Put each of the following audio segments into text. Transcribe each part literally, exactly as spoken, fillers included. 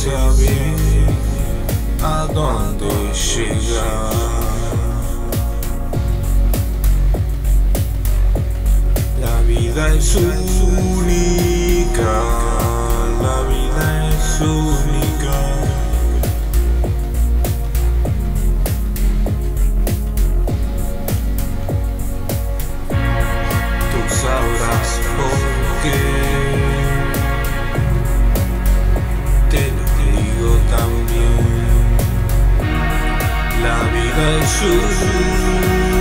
sabe a dónde llegar. La vida es única, la vida es única. Tú sabrás por qué te lo digo también. La vida es única.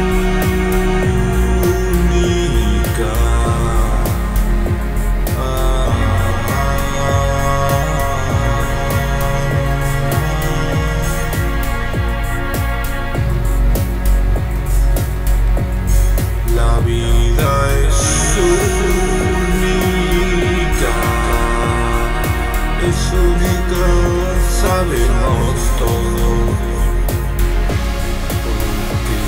La vida es única, es única, sabemos todo, porque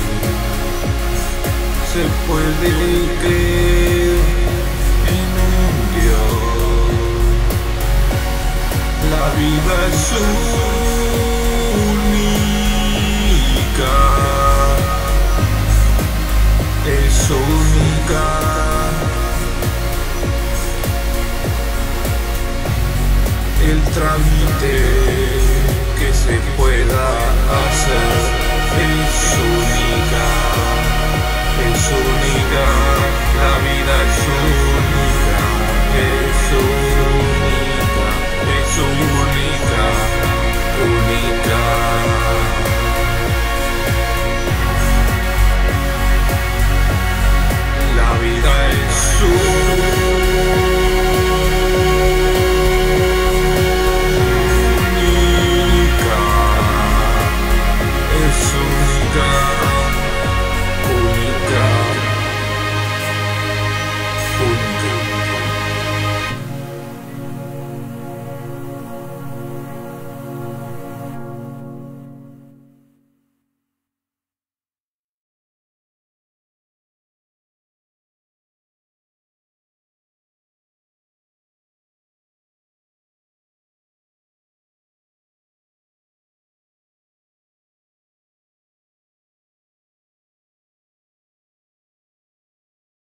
se puede creer en un Dios. La vida es única, es única. El trámite que se pueda hacer es única.